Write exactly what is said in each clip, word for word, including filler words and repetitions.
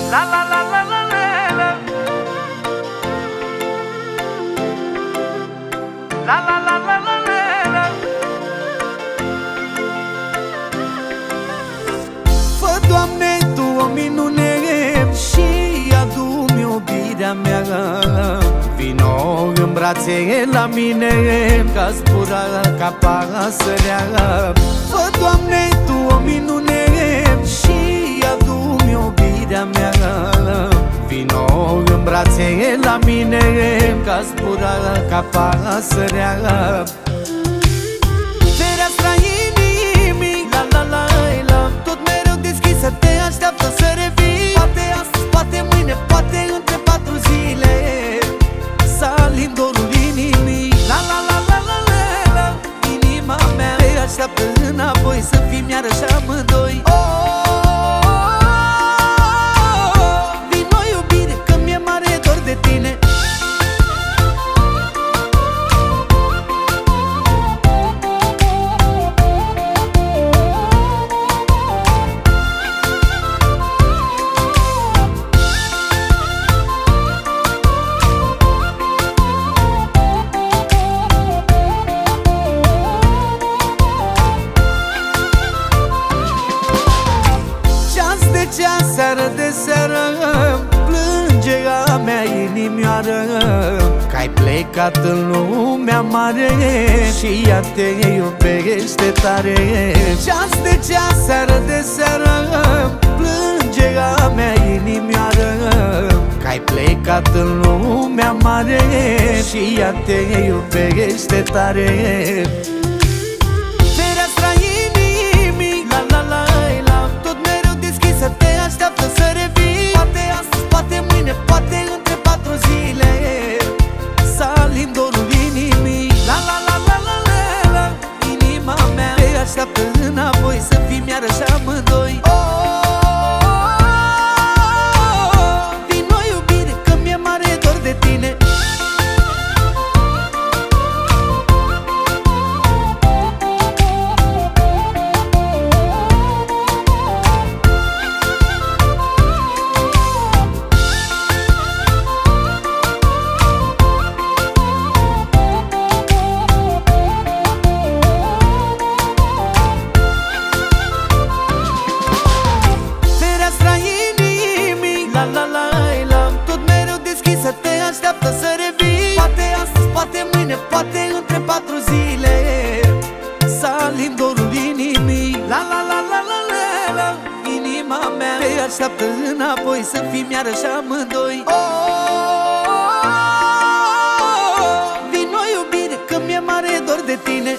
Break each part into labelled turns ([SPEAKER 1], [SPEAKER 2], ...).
[SPEAKER 1] La la la la la la la la la la la la. Fă, Doamne, Tu o minune și adu-mi iubirea mea. Vino în brațe la mine, ca zbura ca pasărea. Fă, Doamne, Tu o minune și adu-mi iubirea mea. Vino în brațe la mine, ca zbura ca pasărea. Fereastra inimii, la la la la, tot mereu deschisă, te așteaptă să revii. Poate astăzi, poate mâine, poate între patru zile, să alim dorul inimii. La la la la la la la, inima mea te așteaptă înapoi, să fim iarăși amândoi. Oh, oh, oh, oh, vino iubire, că mi-e mare dor de tine. Seară de seară plânge a mea inimioară, că ai plecat în lumea mare și ea te iubește tare. Ceas de ceas, seară de seară plânge a mea inimioară, că ai plecat în lumea mare și ea te iubește tare. Fereastra inimii, la la la la, tot mereu deschisă, te așteaptă să revii. Poate astăzi, poate mâine, poate între patru zile, să alim dorul inimii. La la la la la la la, inima mea te așteaptă înapoi, să fim iarăși amândoi. Oh, oh, oh, oh, vino iubire, că mi-e mare dor de tine. Poate între patru zile, să alim dorul inimii. La la la la la la la, inima mea te așteaptă înapoi, să fim iarăși amândoi. Oh, oh, oh, oh, vino iubire, că mi-e mare dor de tine.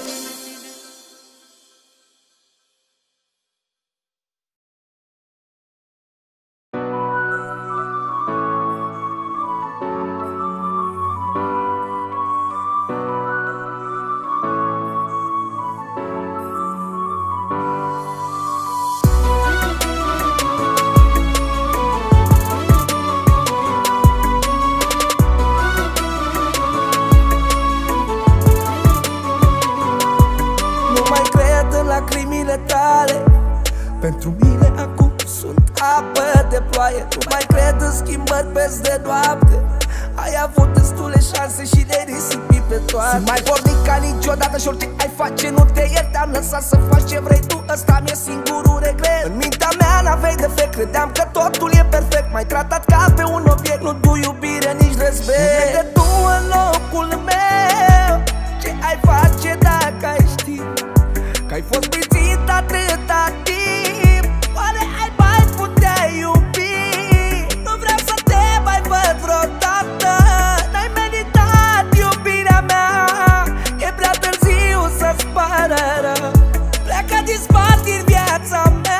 [SPEAKER 2] Pentru mine acum sunt apă de ploaie. Nu mai cred în schimbări peste noapte. Ai avut destule șanse și le risipi pe toate. Sunt mai pornic ca niciodată și orice ai face nu te iert. Te-am lăsat să faci ce vrei tu, ăsta mi-e singurul regret. În mintea mea n-aveai defect, credeam că totul e perfect. M-ai tratat ca pe un obiect, nu tu iubire, nici respect. Nu crede tu în locul meu, ce ai face dacă ai ști că ai fost prințit atâta timp. Oare ai mai putea iubi? Nu vreau să te mai văd vreodată. N-ai meritat iubirea mea, e prea târziu să-ți pară rău. Pleacă din spate în viața mea.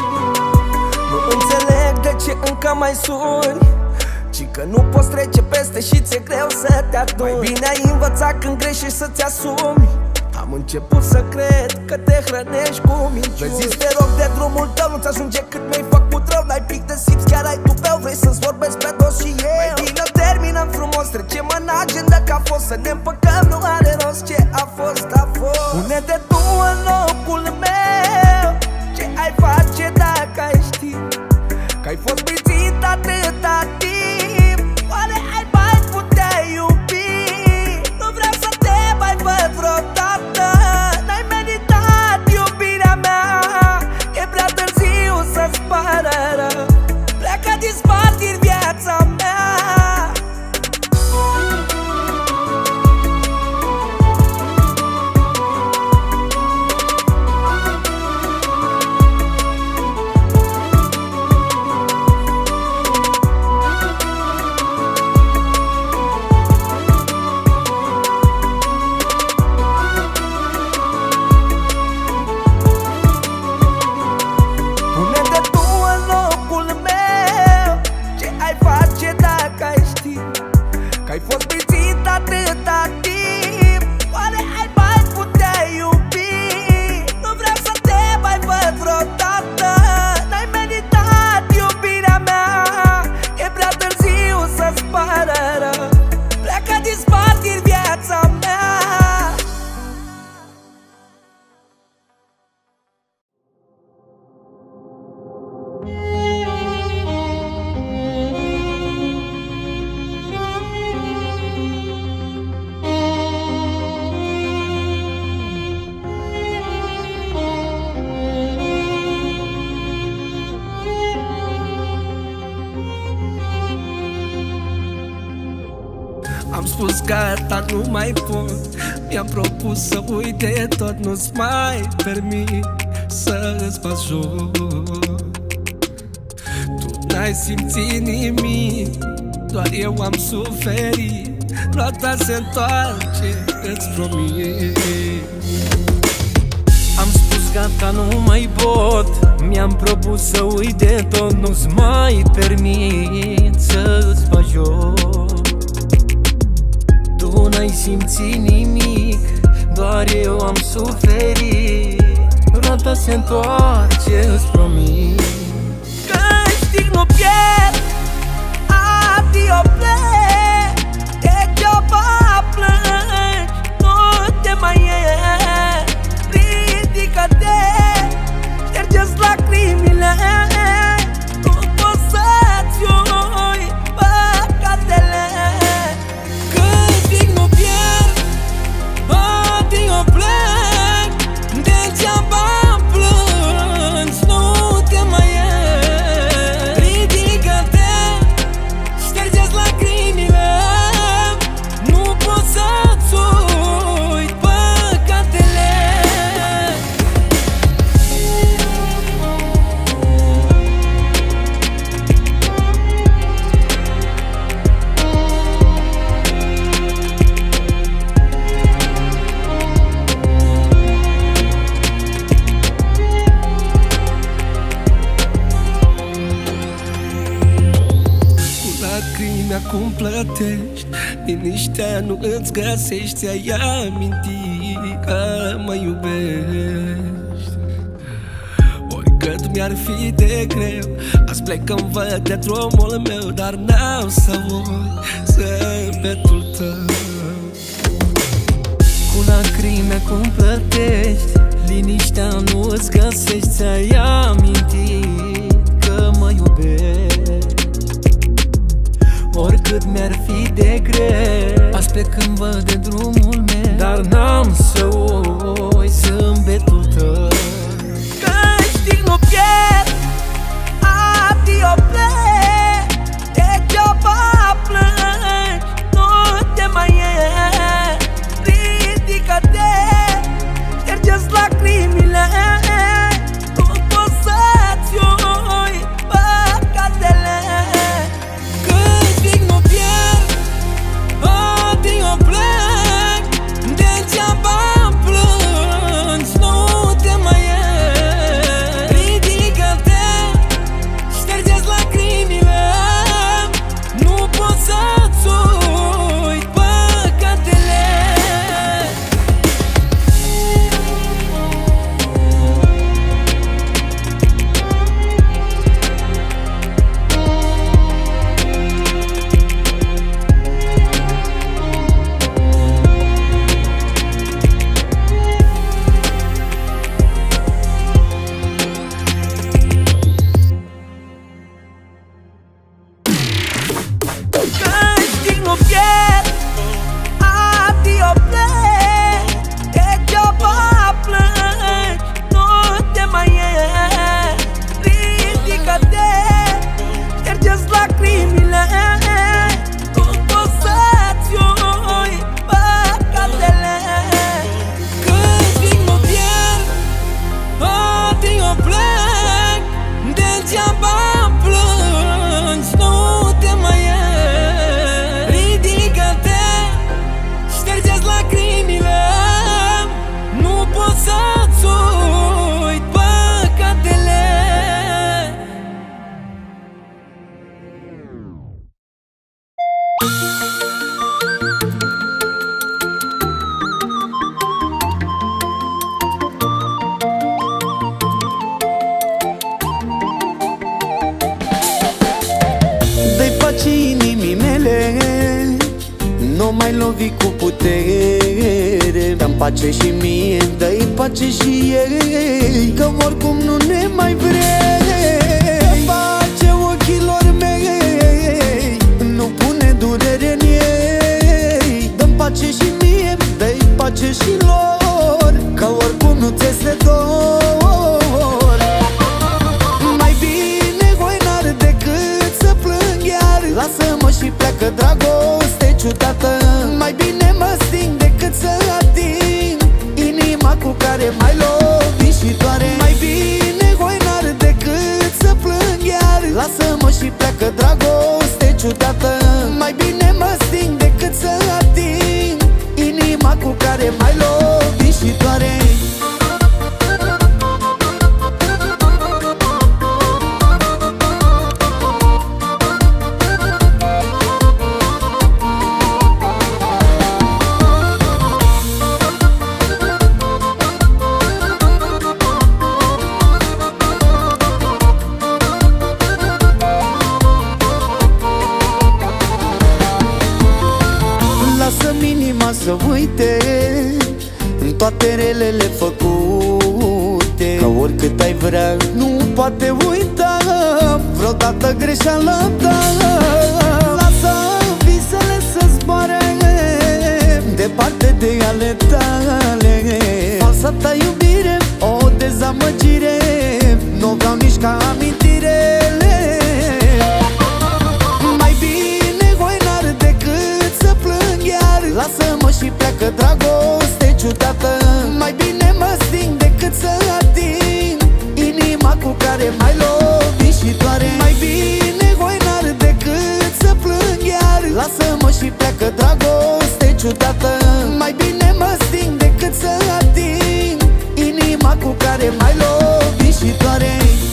[SPEAKER 2] Încă mai suni, ci că nu poți trece peste este și ți-e greu să te aduni. Mai bine ai învățat când greșești să-ți asumi. Am început să cred că te hrănești cu minciuni. Vezi, te rog de drumul tău, nu-ți ajunge cât mi-ai făcut rău. N-ai pic de simți, chiar ai tupeu, vrei să-ți vorbesc pe dos și eu. Mai bine terminăm frumos, trecem în agenda că a fost. Să ne împăcăm, nu are rost, ce a fost, a fost. Pune-te tu în locul meu, ce ai face dacă ai ști că ai fost mințit atâta timp. Oare ai mai putea iubi? Nu vreau să te mai văd vreodată. N-ai meritat iubirea mea, e prea târziu să-ți pară rău. Pleacă din spate în viața mea. Ai fost mințit atâta timp. Oare ai mai putea iubi? Nu vreau să te mai văd vreodată. N-ai meritat iubirea mea, e prea târziu să-ți pară rău. Pleacă din spate în viața mea. Am spus gata, nu mai pot. Mi-am propus să uit de tot. Nu-ți mai permit să-ți faci joc. Tu n-ai simțit nimic, doar eu am suferit. Roata se întoarce, îți promit.
[SPEAKER 3] Am spus gata, nu mai pot. Mi-am propus să uit de tot. Nu-ți mai permit să-ți faci joc. Tu n-ai simțit nimic, doar eu am suferit. Roata se întoarce, îți promit.
[SPEAKER 2] Câștig, nu pierd, adio plec. Degeaba plângi, nu te mai e. Ridică-te, șterge-ți lacrimile. Nu poți să-ți ui păcatele.
[SPEAKER 3] Adio plec, degeaba plângi, nu te mai e. Ridică-te, șterge-ți lacrimile. Nu poți să-ți uiți păcatele.
[SPEAKER 2] Acum plătești, liniștea nu îți găsești. Ți-ai amintit că mă iubești. Oricât mi-ar fi de greu, azi plec când văd de drumul meu. Dar n-au să uit zâmbetul tău.
[SPEAKER 3] Cu lacrimi acum plătești, liniștea nu îți găsești. Ți-ai amintit că mă iubești. Oricât mi-ar fi de greu, azi plec când văd de drumul meu. Dar n-am să uit zâmbetul tău.
[SPEAKER 2] Câștig, nu pierd, adio plec. Degeaba plângi, nu te mai e. Ridică-te, șterge-ți lacrimile. Nu poți să-ți ui păcatele.
[SPEAKER 3] Câștig, nu pierd, adio
[SPEAKER 1] cu putere. Dă-mi pace și mie, dă-i pace și ei, că oricum nu ne mai vrei. Dă-mi pace ochilor mei, nu pune durere în ei. Dă-mi pace și mie, dă-i pace și lor, că oricum nu ți-este dor. Mai bine hoinar decât să plâng iar, lasă-mă și pleacă dragoste ciudată. Mai bine mă sting decât să ating inima cu care m-ai lovit și doare. Mai bine hoinar decât să plâng iar, lasă-mă și pleacă dragoste ciudată. Mai bine mă sting decât să ating inima cu care m-ai lovit și doare. Lasă-mi inima să uite în toate relele făcute, că oricât ai vrea nu poate uita vreodată greșeala ta. Lasă visele să zboare departe de ale tale. Falsa ta iubire, o dezamăgire, nu vreau nici ca amintirele. Mai bine hoinar decât să plâng iar, lasă-mă și pleacă dragoste ciudată. Mai bine mă sting decât să ating inima cu care m-ai lovit și doare. Mai bine hoinar decât să plâng iar, lasă-mă și pleacă dragoste ciudată. Mai bine mă sting decât să ating inima cu care m-ai lovit și doare.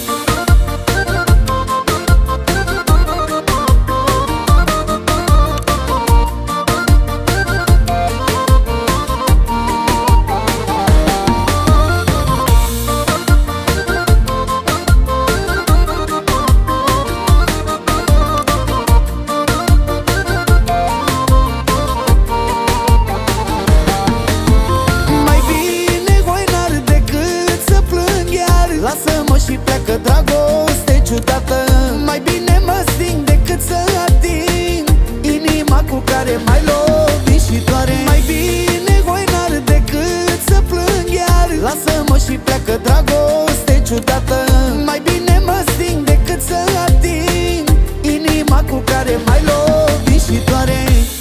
[SPEAKER 1] Lasă-mă și pleacă dragoste ciudată. Mai bine mă sting decât să ating inima cu care m-ai lovit și doare. Mai bine hoinar decât să plâng iar, lasă-mă și pleacă dragoste ciudată. Mai bine mă sting decât să ating inima cu care m-ai lovit și doare.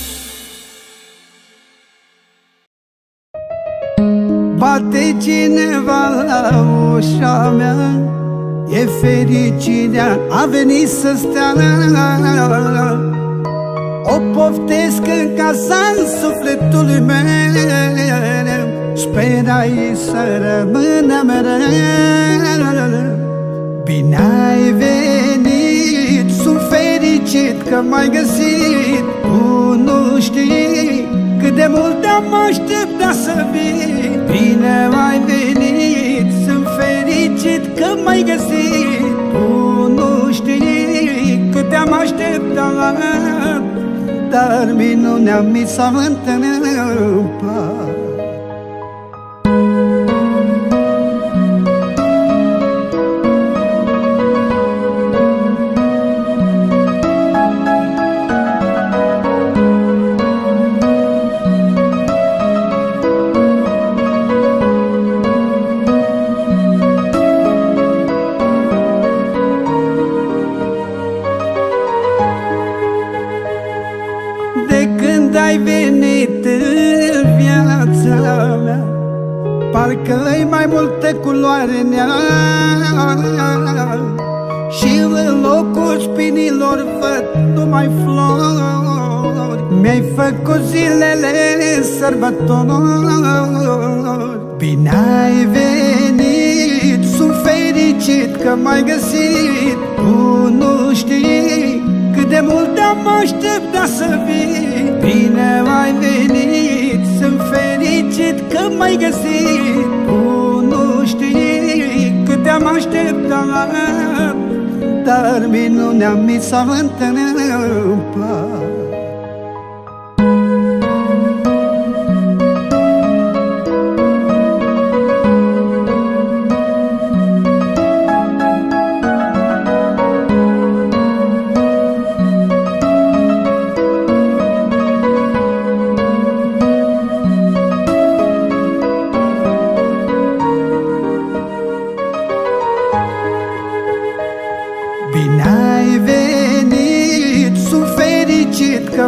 [SPEAKER 4] Bate cineva la ușa mea, e fericirea, a venit să stea. O poftesc în casa, în sufletul meu, sperai să rămână mereu. Bine ai venit, sunt fericit că m-ai găsit. Tu nu știi cât de mult am așteptat să vii. Bine ai venit, sunt fericit că m-ai găsit. Tu nu știi cât te-am așteptat, dar minunea mi s-a întâmplat. Ai venit în viața mea, parcă-i mai multă culoare în ea, și în locul spinilor văd numai flori. Mi-ai făcut zilele sărbători. Bine ai venit, sunt fericit că m-ai găsit. Tu nu știi cât de mult am așteptat să vii. Bine ai venit, sunt fericit că m-ai găsit. Tu nu știi cât te-am așteptat, dar minunea mi s-a întâmplat.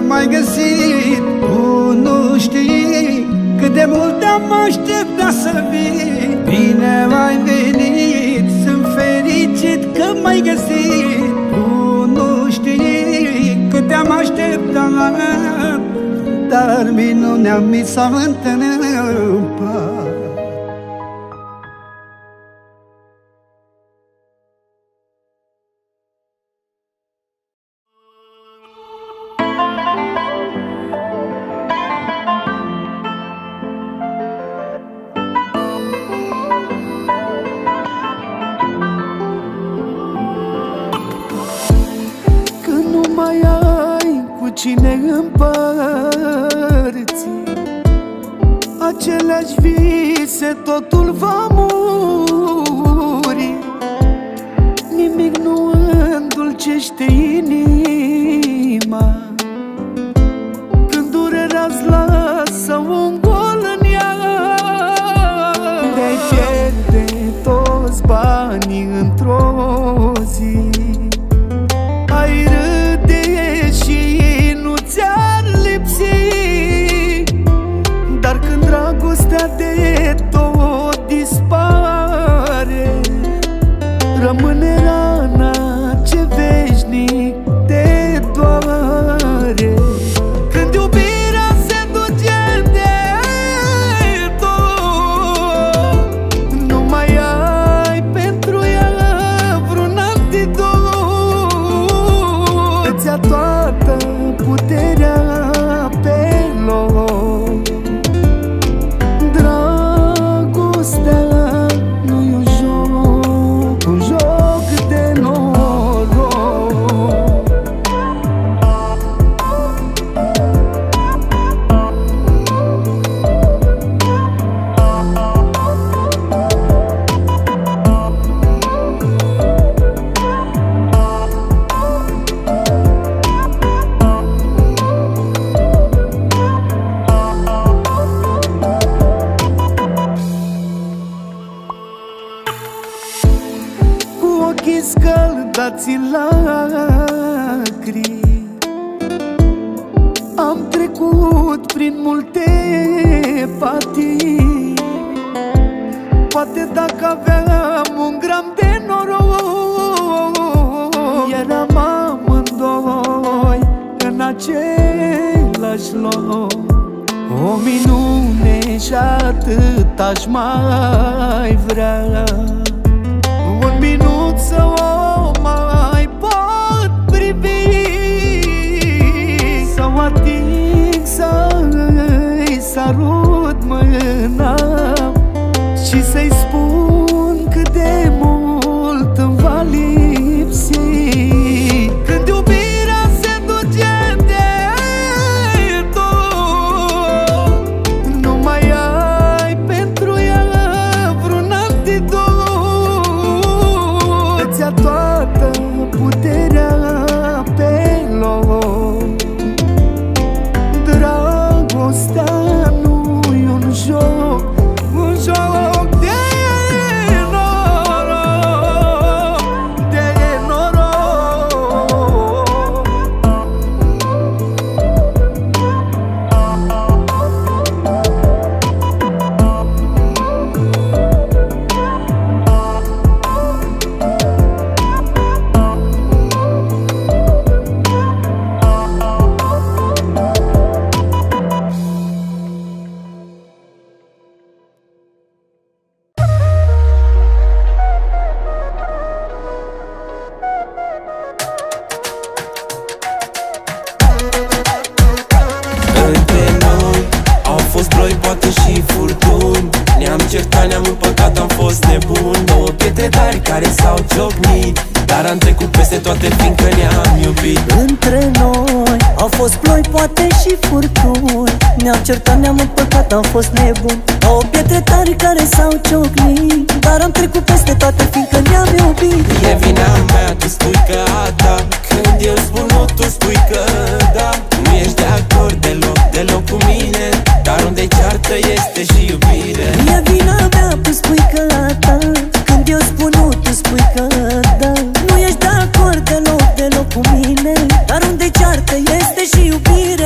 [SPEAKER 4] m-ai găsit. Tu nu știi cât de mult te-am așteptat să vii. Bine ai venit, sunt fericit că m-ai găsit. Tu nu știi cât te-am așteptat, dar minunea mi s-a întâmplat.
[SPEAKER 2] Cine împărți aceleași vise, totul va muri. Nimic nu îndulcește inima când durerea-ți lasă un gol în ea. De-ai pierde toți banii într-o zi, ai râde și ți-ar lipsi, dar când dragostea de tot dispare, rămâne rana ce veșnic te doare. Când iubirea se duce de tot, nu mai ai pentru ea vreun antidot. Îți ia toată puterea pe loc. Dragostea nu-i un joc, un joc de noroc. Scăldați în lacrimi, am trecut prin multe patii. Poate dacă aveam un gram de noroc, eram amândoi în același loc. O minune și atât aș mai vrea, un minut să o mai pot privi, să o ating, să-i sărut mâna și să-i spun cât de mult îmi va lipsi. Când iubirea se duce de tot, nu mai ai pentru ea vreun antidot. Îți-a toată puterea pe loc. Dragostea nu-i un joc, un joc de noroc, de noroc.
[SPEAKER 3] Între noi au fost ploi, poate și furtuni. Ne-am certat, ne-am împăcat, am fost nebuni. Două pietre tari care s-au ciocnit, dar am trecut peste toate fiindcă ne-am iubit.
[SPEAKER 5] Între noi au fost ploi, poate și furtuni. Ne-am certat, ne-am împăcat, am fost nebuni. Două pietre tari care s-au ciocnit, dar am trecut peste toate fiindcă ne-am iubit.
[SPEAKER 3] E vina mea, tu spui că a ta, când eu spun nu, tu spui că da. Nu ești de acord deloc, deloc cu mine, dar unde ceartă este și iubire.
[SPEAKER 5] E vina mea, tu spui că a ta, când eu spun nu, tu spui că da. Nu ești de acord deloc, deloc cu mine, dar unde ceartă este și iubire.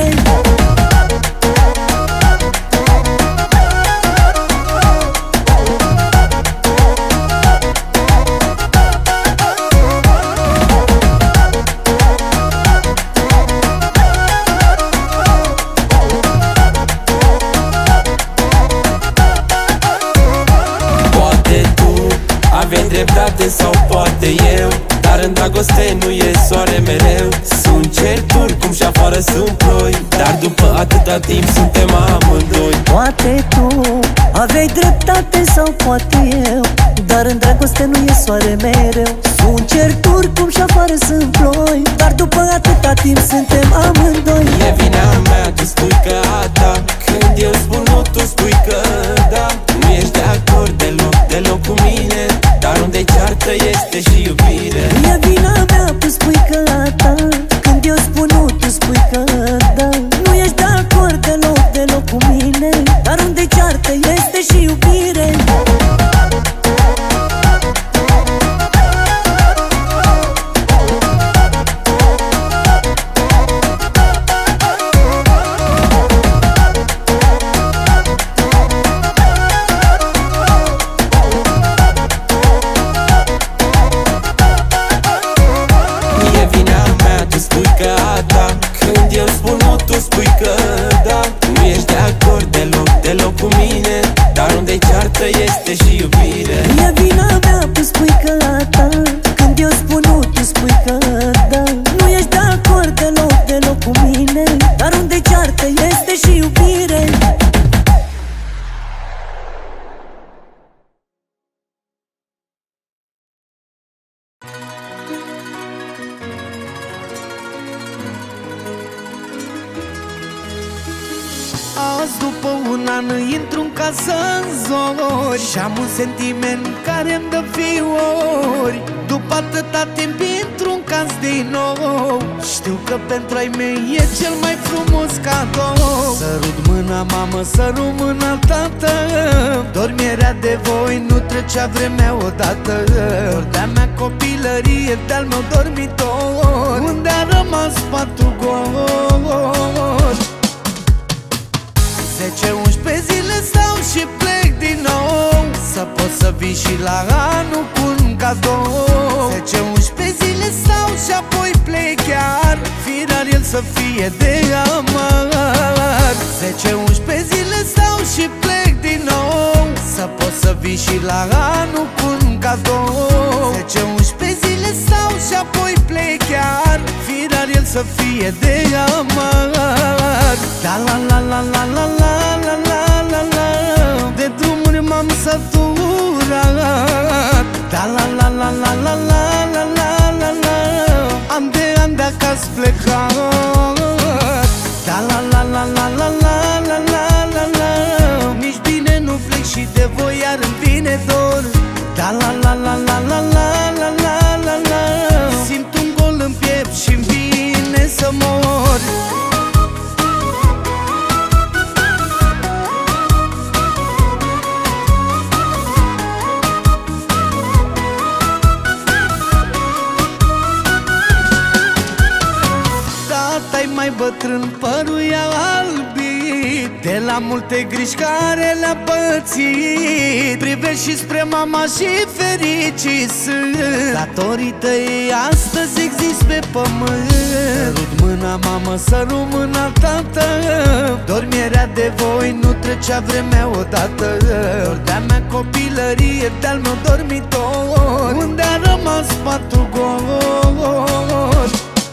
[SPEAKER 3] aveai dreptate sau poate eu, dar în dragoste nu e soare mereu. Sunt certuri cum și afară sunt ploi, dar după atâta timp suntem amândoi.
[SPEAKER 5] Poate tu aveai dreptate sau poate eu, dar în dragoste nu e soare mereu. Sunt certuri cum și afară sunt ploi, dar după atâta timp suntem amândoi.
[SPEAKER 3] E vina mea, tu spui că a ta, când eu spun nu, tu spui că da. Nu ești de acord deloc, deloc cu mine, dar unde ceartă este și iubire.
[SPEAKER 5] E vina mea, tu spui că a ta, când eu spun nu, tu spui că da. Nu ești de acord deloc, deloc cu mine, dar unde ceartă este și iubire.
[SPEAKER 3] Când eu spun nu, tu spui că da. Nu ești de acord deloc, deloc cu mine, dar unde ceartă este și iubire.
[SPEAKER 5] E vina mea, tu spui că a ta, când eu spun nu, tu spui că da. Nu ești de acord deloc, deloc cu mine, dar unde ceartă este și iubire.
[SPEAKER 1] Azi după un an intru-n casă în zori și am un sentiment care-mi dă fiori. După atâta timp intru-n caz din nou, știu că pentru ai mei e cel mai frumos cadou. Sărut mâna mamă, sărut mâna tată, dormirea de voi nu trecea vremea odată. Dor de-a mea copilărie, de-al meu dormitor, unde a rămas patul gol. Zece, unsprezece zile stau și plec din nou, să pot să vii și la anul cu un cadou. Zece, unsprezece zile stau și apoi plec chiar, firar el să fie de amar. Zece, unsprezece zile stau și plec din nou, să pot să vii și la anul cu un cadou. Zece, unsprezece zile stau și apoi plec chiar, firar el să fie de amar. Da la la la la la la la la la la, de drumuri m-am săturat. Da la la la la la la la la la la, an de an de acasă plecat. Da la la la la la la la la la la, nici bine nu plec și de voi iar îmi vine dor. Da la la la la la la la la la la, simt un gol în piept și-mi vine să mor. Tata-i mai bătrân, părul i-a albit de la multe griji care le-a pățit. Privești și spre mama și fericit sunt, datorită ei astăzi exist pe pământ. Sărut mâna mamă, sărut mâna tată, dormirea de voi nu trecea vremea odată. Dor de-a mea copilărie, de-al meu dormitor, unde a rămas patul gol.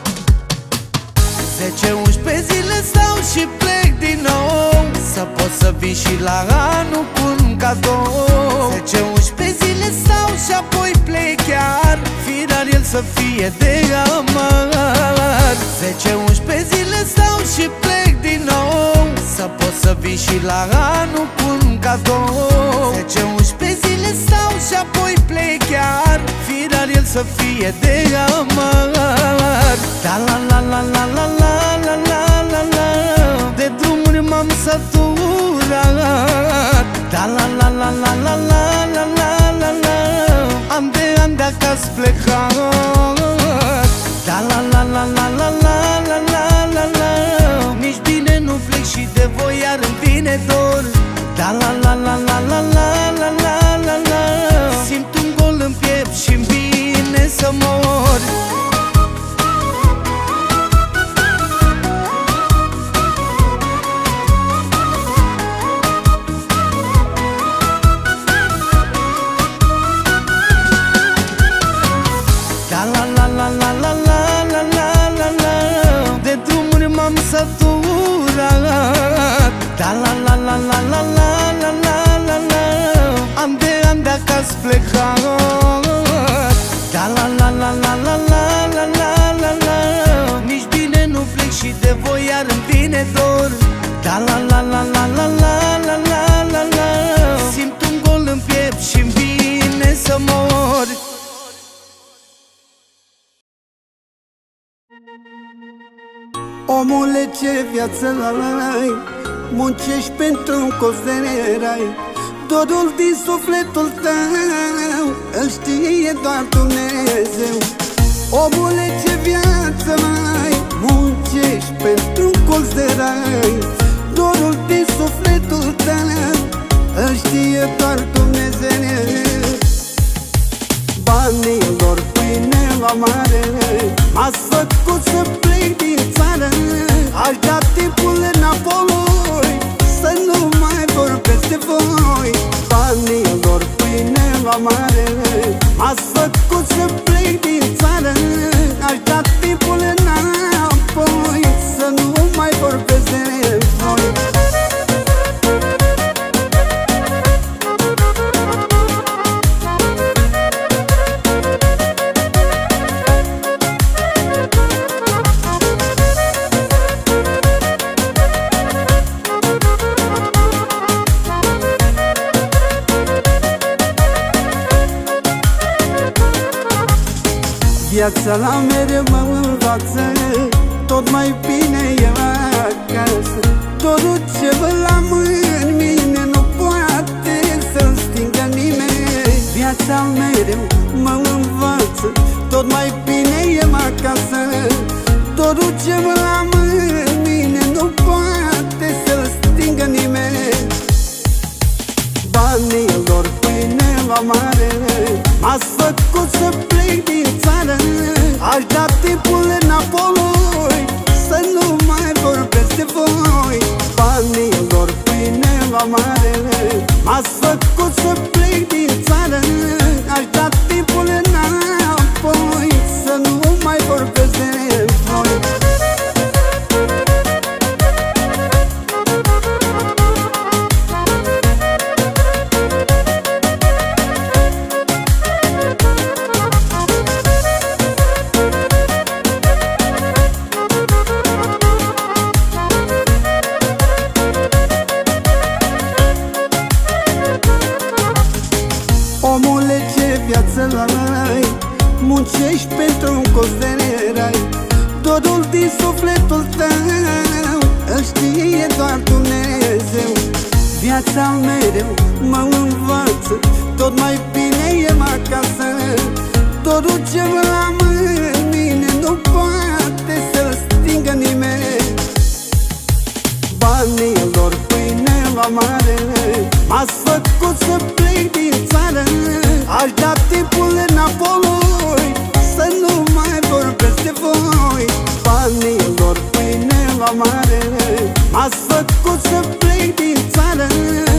[SPEAKER 1] Zece, unsprezece zile stau și plec din nou, să pot să vii și la anul cu un cadou. Zece, unsprezece zile stau și apoi plec chiar, firar el să fie de amar. Zece, unsprezece zile stau și plec din nou, să pot să vii și la anul cu un cadou. Zece, unsprezece zile stau și apoi plec chiar, firar el să fie de amar. Da la la la la la la la la la la, de drumuri m-am săturat. Da la la la la la la la la la la, an de an de acasă plecat. Da la la la la la la la la la la, nici bine nu plec și de voi iar îmi vine dor. Da la la la la la la la la la la, simt un gol în piept și-mi vine să mor. la la la la la la la. An de an de acasă plecat. Da la la la la la la la la la la. Nici bine nu plec și de voi iar îmi vine dor. Da la la la la la la la la la la. Simt un gol în piept și-mi vine să mor.
[SPEAKER 4] Omule, ce viață ai, muncești pentru un colț de rai. Dorul din sufletul tău îl știe doar Dumnezeu. Omule, ce viață ai, muncești pentru un colț de rai. Dorul din sufletul tău îl știe doar Dumnezeu. Banilor pâine la mare m-ați făcut să plec din țară. Aș da timpul înapoi să nu mai vorbesc de voi. Banilor pâine la mare m-ați făcut să plec din țară. Aș da timpul înapoi să nu mai vorbesc de voi. Viața la mereu mă învață, tot mai bine e acasă. Dorul ce văd la în mine nu poate să-l stingă nimeni. Viața mereu mă învață, tot mai bine e acasă. Dorul ce văd la în mine nu poate să-l stingă nimeni. Banilor pâine la mare m-ați făcut să plec din țară. Aș da timpul înapoi să nu mai vorbesc de voi. Banilor pâine la mare m-ați făcut să plec din țară. Aș da timpul înapoi să nu mai vorbesc de voi. Omule, ce viață ai, muncești pentru un colț de rai. Dorul din sufletul tău îl știe doar Dumnezeu. Viața mereu mă învață, tot mai bine e acasă. Dorul ce văd la mine nu poate să-l stingă nimeni. Banilor pâine la mare m-ați făcut să plec din țară. Aș da timpul înapoi să nu mai vorbesc de voi. Banilor pâine la mare m-ați făcut să plec din țară.